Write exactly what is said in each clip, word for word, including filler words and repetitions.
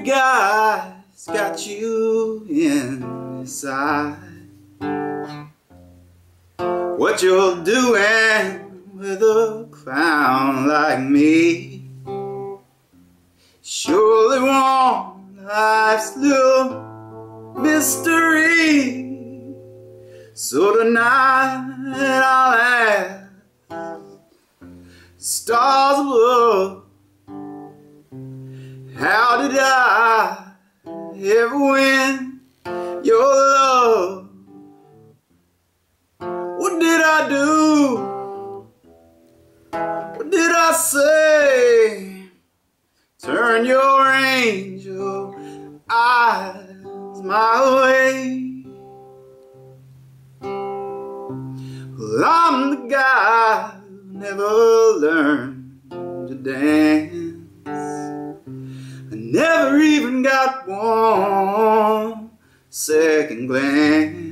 guy's got you inside. What you're doing with a clown like me surely won life's little mystery. So tonight I'll ask stars above, how did I ever win your love? What did I do? What did I say? Turn your angel eyes my way. Well, I'm the guy who never learned to dance. I never even got one second glance.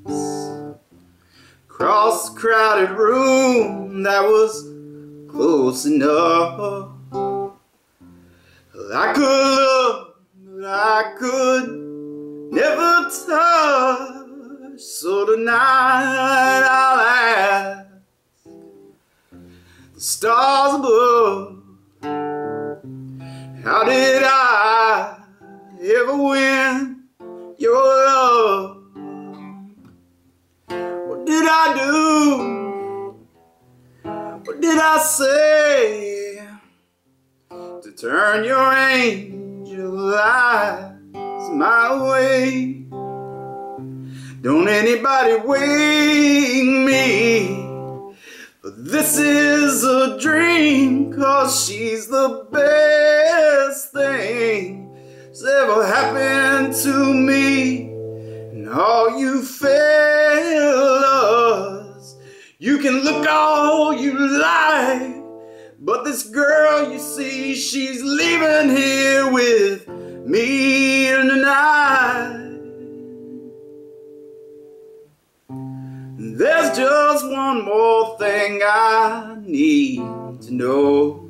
Across the crowded room that was close enough. I could look, but I could never touch. So tonight I'll ask the stars above, how did I ever win your love? What did I do? What did I say to turn your angel eyes my way? Don't anybody wake me, but this is a dream, 'cause she's the best thing that's ever happened to me. And all you fellas, you can look all you like, but this girl, you see, she's leaving here with me tonight. There's just one more thing I need to know.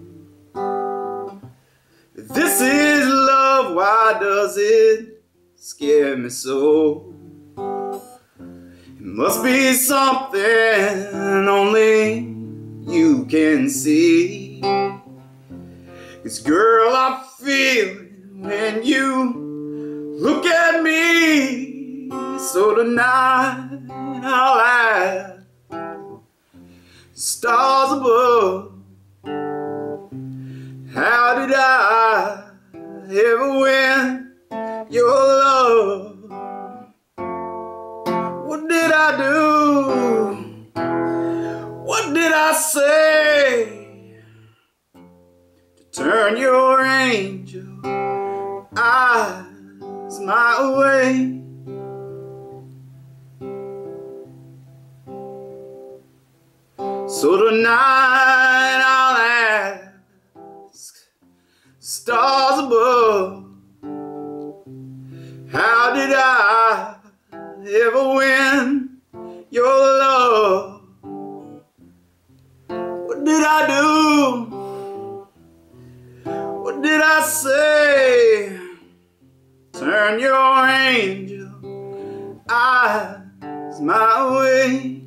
If this is love, why does it scare me so? It must be something only you can see. 'Cause girl, I feel it when you look at me. So tonight I'll ask stars above, how did I ever win your love? What did I do? What did I say to turn your angel eyes my way? So tonight I'll ask stars above, how did I ever win your love? What did I do? What did I say? Turn your angel eyes my way.